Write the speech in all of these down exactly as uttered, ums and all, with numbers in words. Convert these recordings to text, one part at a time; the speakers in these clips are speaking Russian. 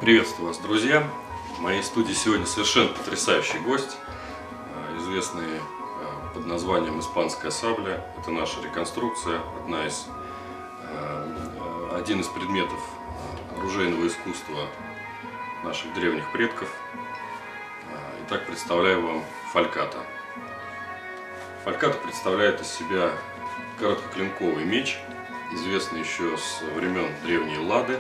Приветствую вас, друзья! В моей студии сегодня совершенно потрясающий гость, известный под названием «Испанская сабля». Это наша реконструкция, одна из, один из предметов оружейного искусства наших древних предков. Итак, представляю вам фальката. Фальката представляет из себя короткоклинковый меч, известный еще с времен древней Эллады.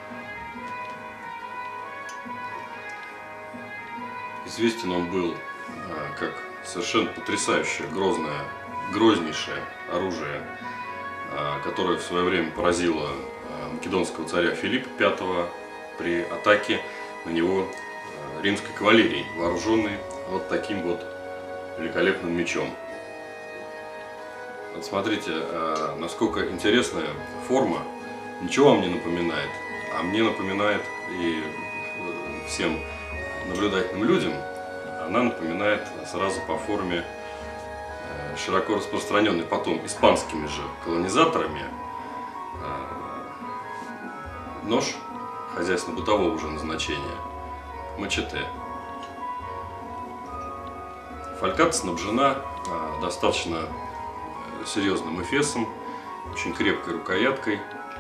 Известен он был как совершенно потрясающее, грозное, грознейшее оружие, которое в свое время поразило македонского царя Филиппа пятого при атаке на него римской кавалерией, вооруженной вот таким вот великолепным мечом. Вот смотрите, насколько интересная форма. Ничего вам не напоминает, а мне напоминает, и всем наблюдательным людям она напоминает сразу по форме широко распространенной потом испанскими же колонизаторами нож хозяйственно-бытового уже назначения — мачете. Фальката снабжена достаточно серьезным эфесом, очень крепкой рукояткой.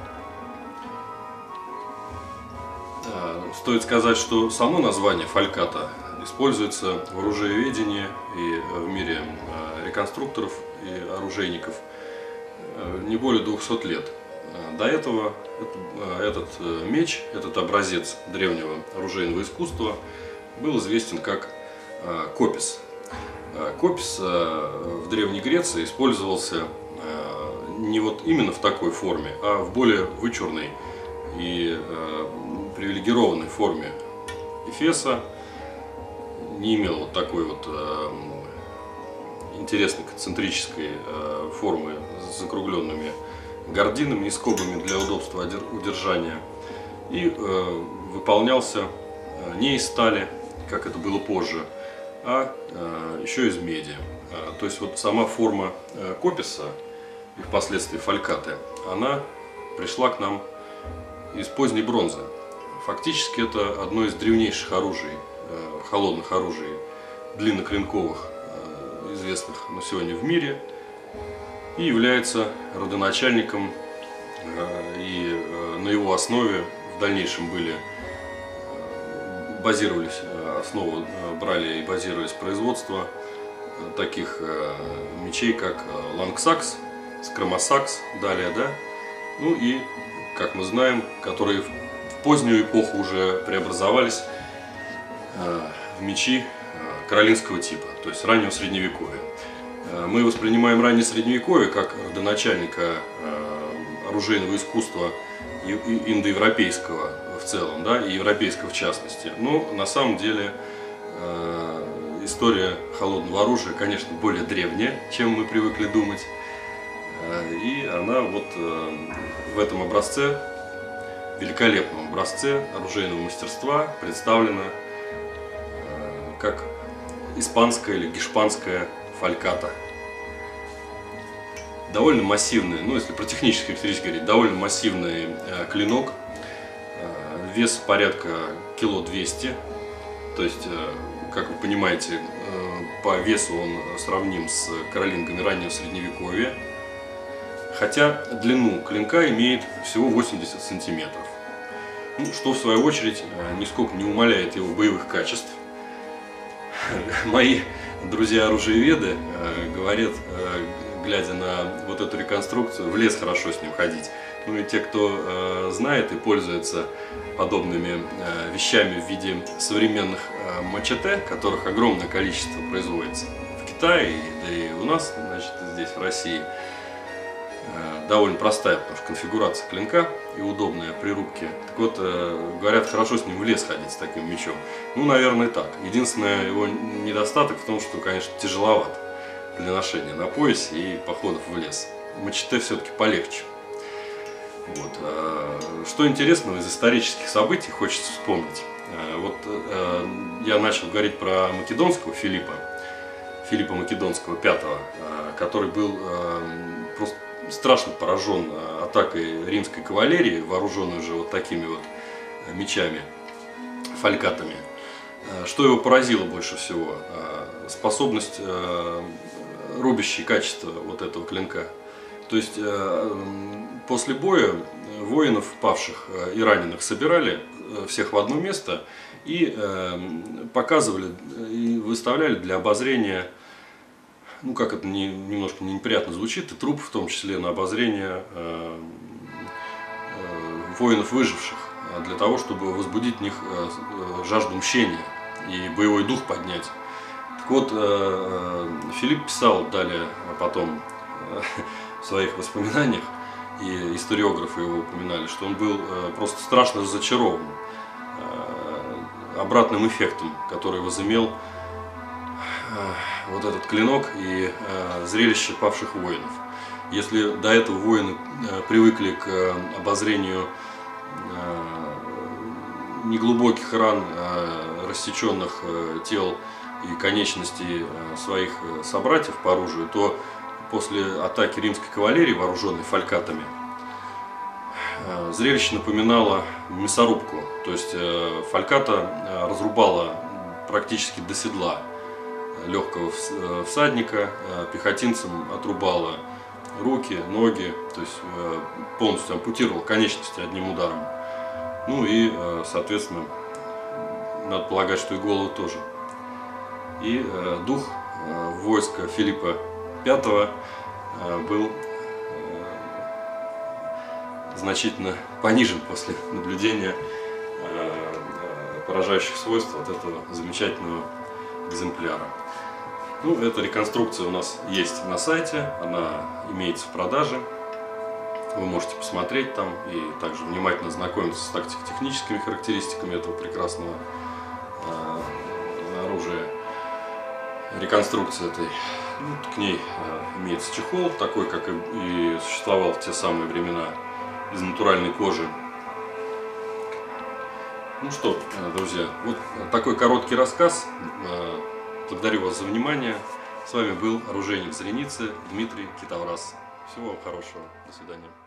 Стоит сказать, что само название фальката используется в оружиеведении и в мире реконструкторов и оружейников не более двухсот лет. До этого этот меч, этот образец древнего оружейного искусства был известен как копис. Копис в Древней Греции использовался не вот именно в такой форме, а в более вычурной и привилегированной форме эфеса. Не имел вот такой вот э, интересной концентрической э, формы с закругленными гординами и скобами для удобства удержания. И э, выполнялся не из стали, как это было позже, а э, еще из меди. Э, то есть вот сама форма э, кописа и впоследствии фалькаты, она пришла к нам из поздней бронзы. Фактически это одно из древнейших оружий, холодных оружий, длинноклинковых, известных на сегодня в мире, и является родоначальником, и на его основе в дальнейшем были, базировались, основу брали и базировались производство таких мечей, как лангсакс, скромосакс, далее, да, ну и, как мы знаем, которые в позднюю эпоху уже преобразовались в мечи каролинского типа, то есть раннего средневековья. Мы воспринимаем раннее средневековье как родоначальника оружейного искусства индоевропейского в целом, да, и европейского в частности. Но на самом деле история холодного оружия, конечно, более древняя, чем мы привыкли думать. И она вот в этом образце, великолепном образце оружейного мастерства, представлена как испанская или гешпанская фальката. Довольно массивный, ну если про технические характеристики говорить, довольно массивный э, клинок, э, вес порядка кило двести, то есть, э, как вы понимаете, э, по весу он сравним с каролингами раннего средневековья, хотя длину клинка имеет всего восемьдесят сантиметров, ну, что в свою очередь э, нисколько не умаляет его боевых качеств. Мои друзья-оружиеведы э, говорят, э, глядя на вот эту реконструкцию, в лес хорошо с ним ходить. Ну и те, кто э, знает и пользуется подобными э, вещами в виде современных э, мачете, которых огромное количество производится в Китае, да и у нас, значит, здесь, в России, э, довольно простая, потому что конфигурация клинка и удобная при рубке. Так вот, э, говорят, хорошо с ним в лес ходить, с таким мечом. Ну, наверное, так. Единственное его недостаток в том, что, конечно, тяжеловат для ношения на поясе и походов в лес. Мачете все-таки полегче. Вот. Что интересного из исторических событий хочется вспомнить. Вот я начал говорить про македонского Филиппа, Филиппа Македонского пятого, который был просто страшно поражен атакой римской кавалерии, вооруженной уже вот такими вот мечами. фалькатами. Что его поразило больше всего? Способность, рубящие качества вот этого клинка. То есть после боя воинов, павших и раненых, собирали всех в одно место и показывали и выставляли для обозрения, ну как это не, немножко неприятно звучит, и труп в том числе на обозрение э, э, воинов выживших, для того, чтобы возбудить в них э, жажду мщения и боевой дух поднять. Так вот, э, Филипп писал далее потом э, в своих воспоминаниях, и историографы его упоминали, что он был э, просто страшно разочарован э, обратным эффектом, который возымел вот этот клинок и э, зрелище павших воинов. Если до этого воины э, привыкли к э, обозрению э, неглубоких ран, э, рассеченных э, тел и конечностей э, своих э, собратьев по оружию, то после атаки римской кавалерии, вооруженной фалькатами, э, зрелище напоминало мясорубку. То есть э, фальката э, разрубала практически до седла легкого всадника, пехотинцам отрубала руки, ноги, то есть полностью ампутировал конечности одним ударом. Ну и, соответственно, надо полагать, что и голову тоже. И дух войска Филиппа пятого был значительно понижен после наблюдения поражающих свойств от этого замечательного экземпляра. Ну, эта реконструкция у нас есть на сайте, она имеется в продаже. Вы можете посмотреть там и также внимательно знакомиться с тактико-техническими характеристиками этого прекрасного э, оружия. Реконструкция этой, ну, к ней э, имеется чехол, такой, как и, и существовал в те самые времена, из натуральной кожи. Ну что, друзья, вот такой короткий рассказ. Благодарю вас за внимание. С вами был оружейник Зреницы Дмитрий Китаврас. Всего вам хорошего. До свидания.